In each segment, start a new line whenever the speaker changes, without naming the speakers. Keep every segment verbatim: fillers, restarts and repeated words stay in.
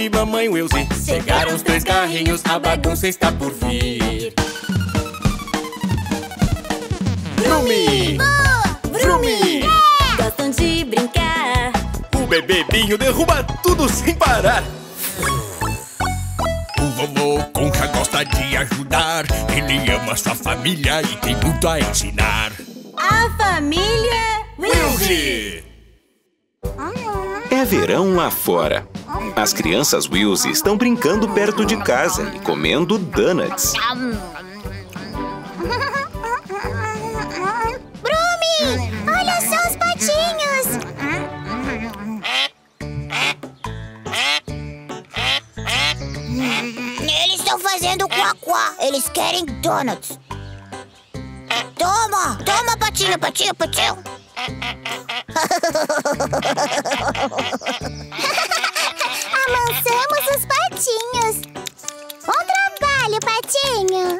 e mamãe Wilson. Chegaram os três carrinhos, a bagunça está por vir. Vrumi! Vrumi!
Gostam de brincar.
O bebê derruba tudo sem parar.
O vovô Concha gosta de ajudar. Ele ama sua família e tem muito a ensinar.
A família
Wilson!
É verão lá fora. As crianças Wilson estão brincando perto de casa e comendo donuts.
Brumi, olha só os patinhos. Eles estão fazendo quá-quá. Eles querem donuts. Toma, toma, patinho, patinho, patinho. Amansamos os patinhos. Bom trabalho, patinho.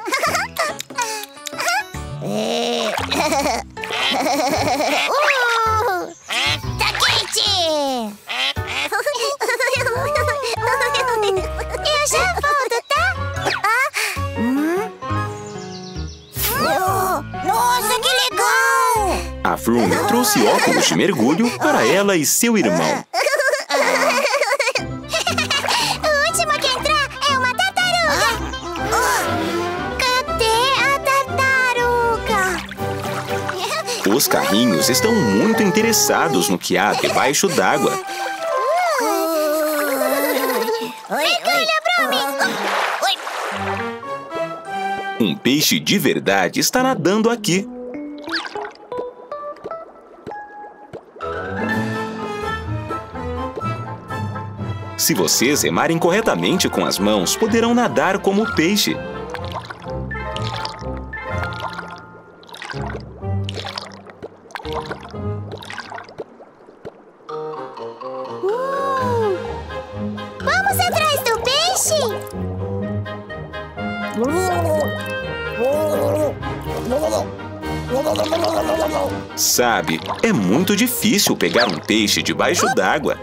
uh, tá quente. Eu já volto, tá? Ah, hum? oh, nossa, que legal!
A Vrumi trouxe óculos de mergulho para ela e seu irmão.
O último que entrar é uma tartaruga. Cadê a tartaruga?
Os carrinhos estão muito interessados no que há debaixo d'água.
Mergulha, Brumi!
Um peixe de verdade está nadando aqui. Se vocês remarem corretamente com as mãos, poderão nadar como o peixe.
Uh, vamos atrás do peixe?
Sabe, é muito difícil pegar um peixe debaixo d'água.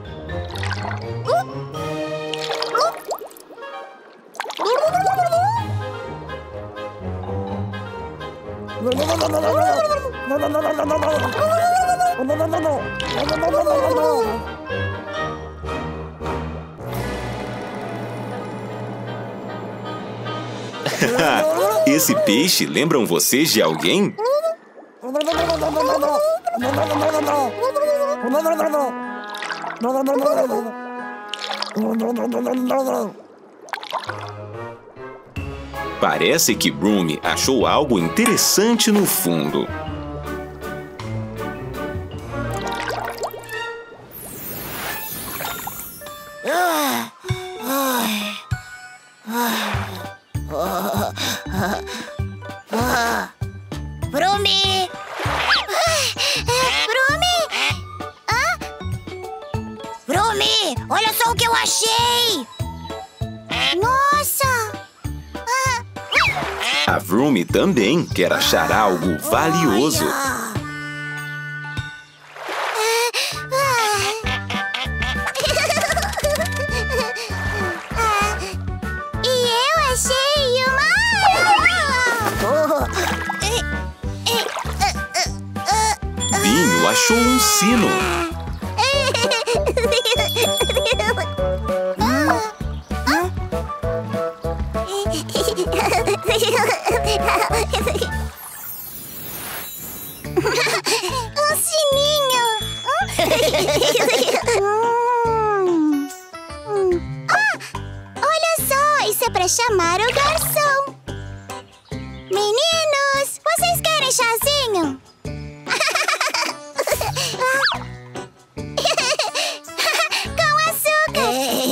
Esse peixe lembram vocês de alguém? Parece que Brumi achou algo interessante no fundo.
Brumi! Brumi! Hã? Brumi, olha só o que eu achei! Nossa!
A Vrumi também quer achar algo valioso.
E eu achei uma...
Binho achou um sino.
Um sininho. hum. Hum. Ah, olha só, isso é pra chamar o garçom. Meninos, vocês querem chazinho? Com açúcar.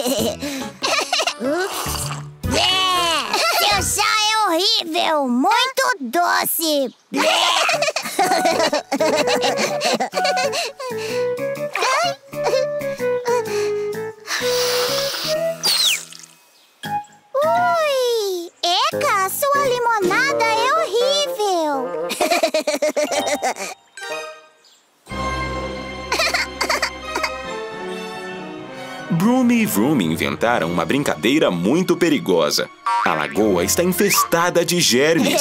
Seu chá é horrível, muito doce. Ai.
Brumi e Vrumi inventaram uma brincadeira muito perigosa. A lagoa está infestada de germes.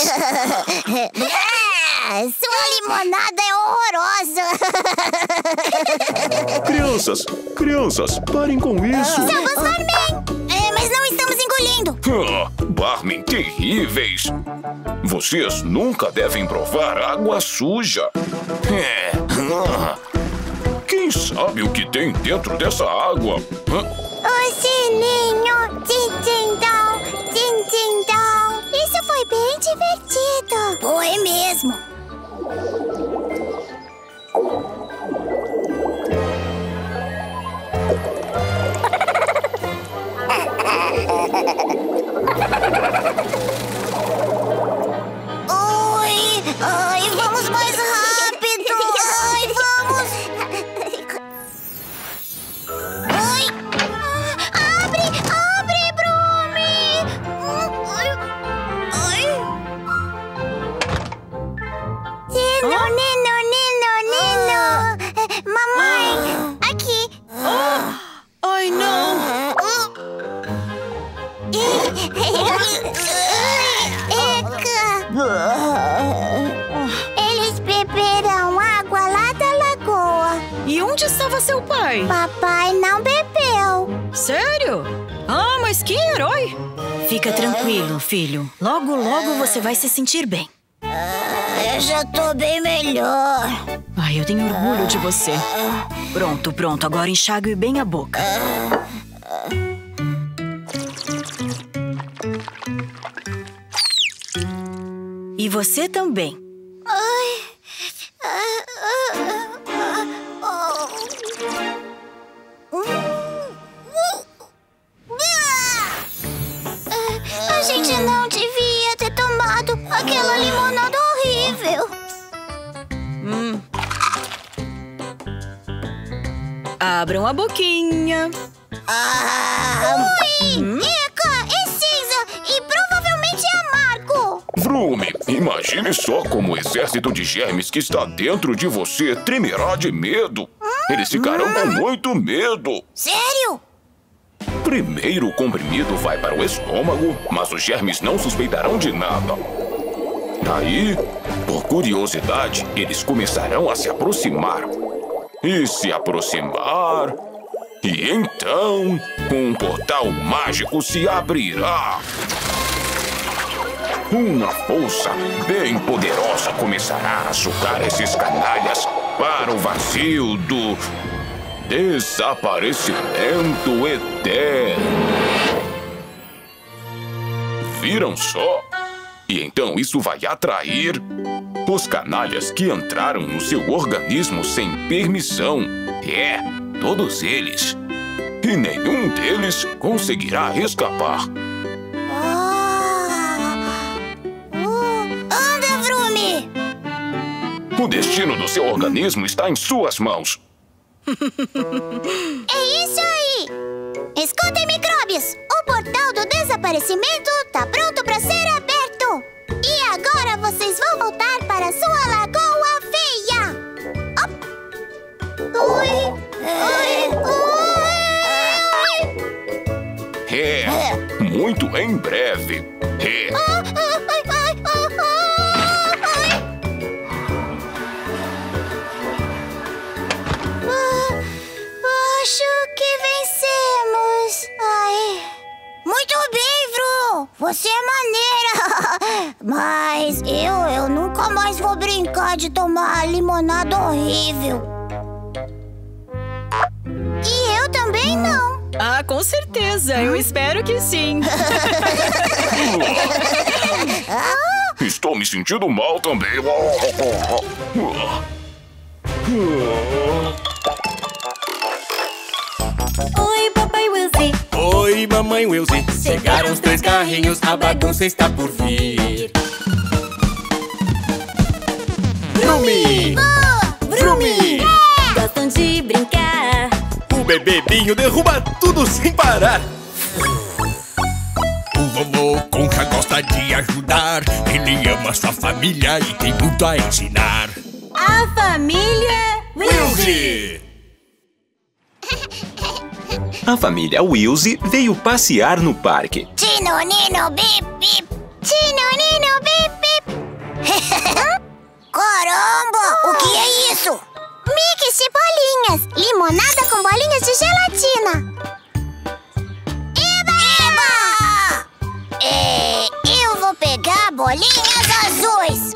Sua limonada é horrorosa.
Crianças, crianças, parem com isso.
Somos barman, é, mas não estamos engolindo.
Ah, barman terríveis. Vocês nunca devem provar água suja. É. Ah. Quem sabe o que tem dentro dessa água? Hã?
O sininho, tim-tim-dom, tim-tim-dom. Isso foi bem divertido. Foi mesmo. Oi, ai, vamos mais rápido. Ai, vamos. Oi. Abre, abre, Brumi. Ai. Ai. Nino, Nino, Nino, Nino. Mamãe, aqui.
Ai, não!
Eles beberam água lá da lagoa.
E onde estava seu pai?
Papai não bebeu.
Sério? Ah, mas que herói! Fica tranquilo, filho. Logo, logo você vai se sentir bem.
Eu já tô bem melhor.
Ai, eu tenho orgulho de você. Pronto, pronto. Agora enxague bem a boca. E você também.
Ai. A gente não devia ter tomado aquela limonada horrível.
Hum. Abram a boquinha.
Ah, ui!
Hum?
Eca, é cinza e provavelmente é amargo.
Vrumi, imagine só como o exército de germes que está dentro de você tremerá de medo. Eles ficarão com muito medo.
Sério?
Primeiro o comprimido vai para o estômago, mas os germes não suspeitarão de nada. Daí, por curiosidade, eles começarão a se aproximar. E se aproximar... E então, um portal mágico se abrirá. Uma força bem poderosa começará a sugar esses canalhas para o vazio do desaparecimento eterno. Viram só? E então isso vai atrair os canalhas que entraram no seu organismo sem permissão. É, todos eles. E nenhum deles conseguirá escapar.
Anda, Vrumi!
O destino do seu organismo está em suas mãos.
É isso aí! Escutem, micróbios! O portal do desaparecimento tá pronto para ser aberto! E agora vocês vão voltar para sua lagoa feia! Op. Ui! Ui! Ui!
É, muito em breve. É.
Ah, ai, ai, ai, ai, ai. Ah, acho que vencemos. Ai. Muito bem, Vru. Você é maneira. Mas eu, eu nunca mais vou brincar de tomar limonada horrível. E eu também não.
Ah, com certeza. Eu espero que sim.
Estou me sentindo mal também.
Oi, papai Wilson.
Oi, mamãe Wilson. Chegaram os três carrinhos, a bagunça está por vir. Vrumi! Vrumi!
Gostam de brincar.
O bebê Binho derruba tudo sem parar.
O vovô Concha gosta de ajudar. Ele ama sua família e tem muito a ensinar.
A família
Wilson!
A família Wilzy veio passear no parque.
Tino, nino, bip, bip. Tino, nino, bip, bip. Caramba, o que é isso? Mix de bolinhas. Limonada com bolinhas de gelatina. Eba! Eba! É, eu vou pegar bolinhas azuis.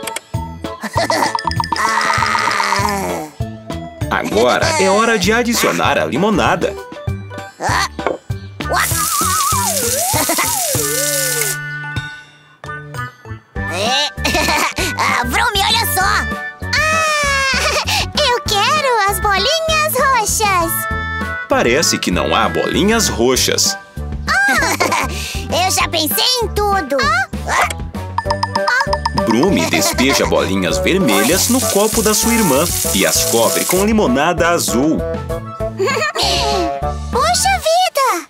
ah.
Agora é hora de adicionar a limonada.
Ah. é. ah, Vrumi, olha só! Ah, eu quero as bolinhas roxas!
Parece que não há bolinhas roxas.
Ah, eu já pensei em tudo! Ah.
Brumi despeja bolinhas vermelhas no copo da sua irmã e as cobre com limonada azul.
Puxa vida!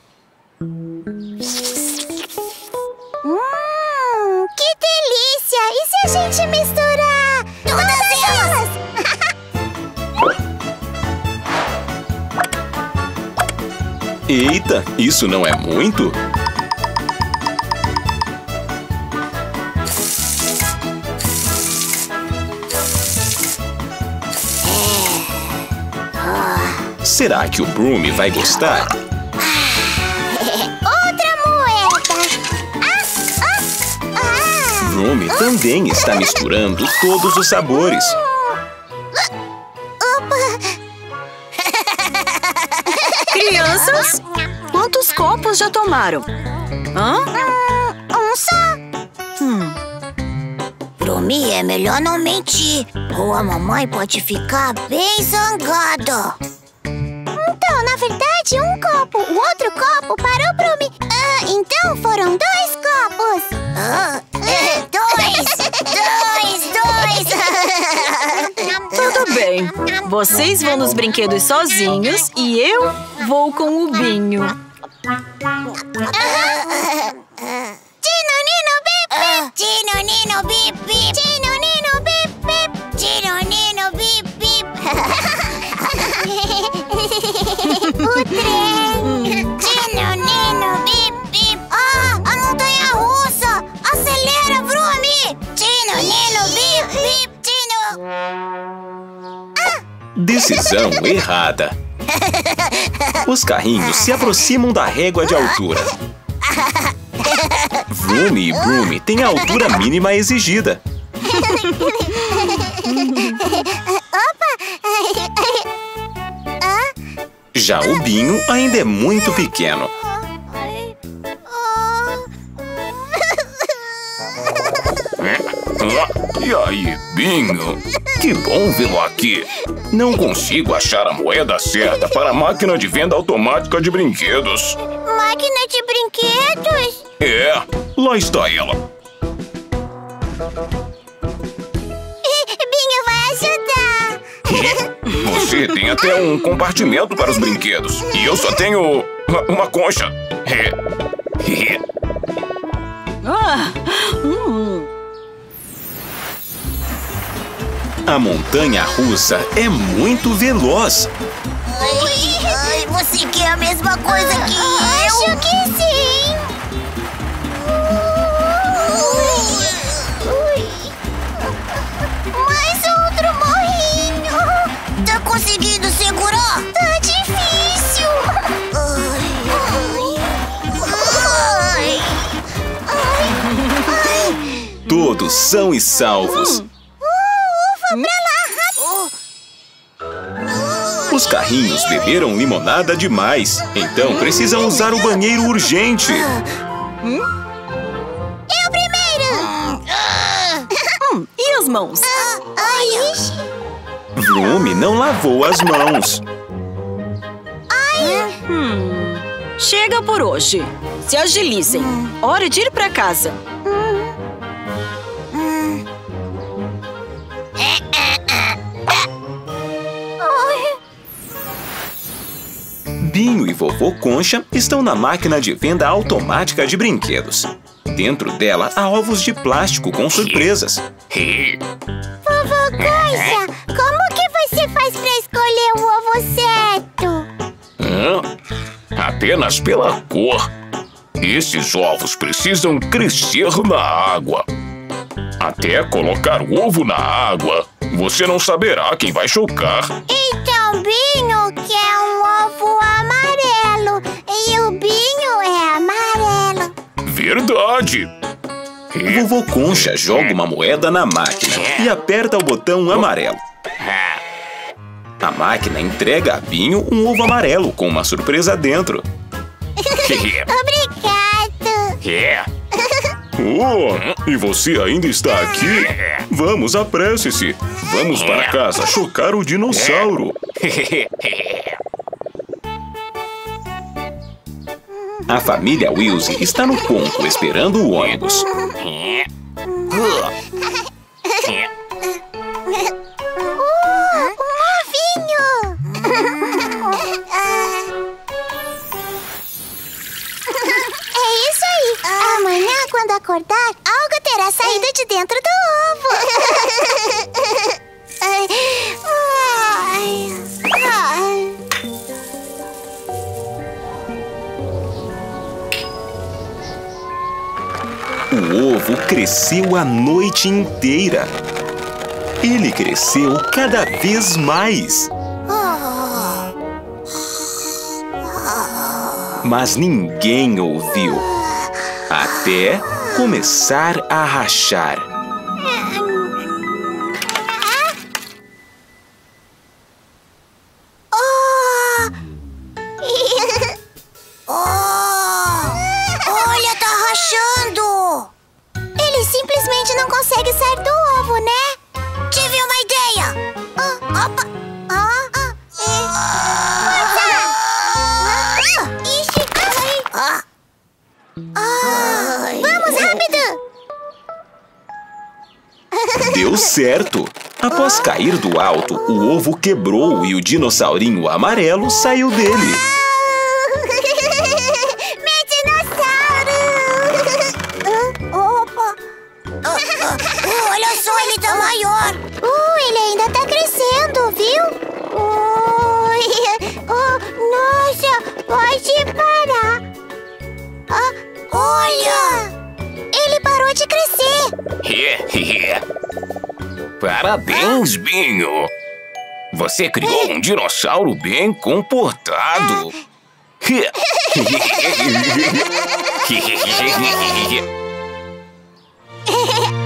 Hum, que delícia! E se a gente misturar todas elas?
Eita, isso não é muito? Será que o Brumi vai gostar?
Outra moeda! Ah, ah, ah.
Brumi também está misturando todos os sabores.
Opa!
Crianças, quantos copos já tomaram? Hã?
Um só!
Hum.
Brumi, é melhor não mentir, ou a mamãe pode ficar bem zangada. Então, na verdade, um copo. O outro copo para o Brumi. Ah, então foram dois copos. Ah, dois! Dois! Dois!
Tudo bem. Vocês vão nos brinquedos sozinhos e eu vou com o Binho.
Tino, nino, bip, bip. Tino, nino, bip, bip. Tino, nino, bip, bip. Tino, nino, bip, bip. O trem. Tino, nino, bip, bip. Ah, a montanha-russa. Acelera, Brumi. Tino, nino, bip, bip. Tino.
Decisão errada. Os carrinhos se aproximam da régua de altura. Vrumi e Brumi têm a altura mínima exigida. Já o Binho ainda é muito pequeno.
E aí, Binho? Que bom vê-lo aqui. Não consigo achar a moeda certa para a máquina de venda automática de brinquedos.
Máquina de brinquedos?
É, lá está ela.
Binho vai ajudar.
Você tem até um compartimento para os brinquedos. E eu só tenho uma concha.
Ah, hum.
A montanha-russa é muito veloz.
Ai, ai, você quer a mesma coisa que eu? Acho que sim. Ui. Mais outro morrinho. Tá conseguindo segurar? Tá difícil. Ai, ai, ai.
Todos são e salvos.
Hum. Pra lá, rápido!
Os carrinhos beberam limonada demais, então precisam usar o banheiro urgente.
Hum?
Eu primeiro!
Hum, e as mãos?
Ai,
Vrumi não lavou as mãos.
Hum, chega por hoje. Se agilizem. Hora de ir pra casa.
Binho e Vovô Concha estão na máquina de venda automática de brinquedos. Dentro dela há ovos de plástico com surpresas.
Vovô Concha, como que você faz pra escolher o ovo certo?
Hã? A apenas pela cor. Esses ovos precisam crescer na água. Até colocar o ovo na água, você não saberá quem vai chocar.
Então Binho quer um ovo amarelo e o Binho é amarelo.
Verdade!
Vovô Concha joga uma moeda na máquina e aperta o botão amarelo. A máquina entrega a Binho um ovo amarelo com uma surpresa dentro.
Obrigado.
Oh, e você ainda está aqui? Vamos, apresse-se. Vamos para casa chocar o dinossauro.
A família Wilson está no ponto esperando o ônibus.
Quando acordar, algo terá saído de dentro do ovo.
O ovo cresceu a noite inteira. Ele cresceu cada vez mais. Mas ninguém ouviu. Até começar a rachar.
Oh! Oh! Olha, tá rachando! Ele simplesmente não consegue sair do ovo, né? Tive uma ideia! Oh, opa! Oh, oh, é. Ixi! Ai. Oh, vamos, rápido!
Deu certo! Após cair do alto, o ovo quebrou e o dinossaurinho amarelo saiu dele.
Meu dinossauro! Opa! Oh, oh, olha só, ele tá maior! Uh, ele ainda tá crescendo, viu? Ui, oh, nossa, pode parar! Oh, olha! Ele parou de crescer!
Parabéns, Binho! Você criou um dinossauro bem comportado.
Ah.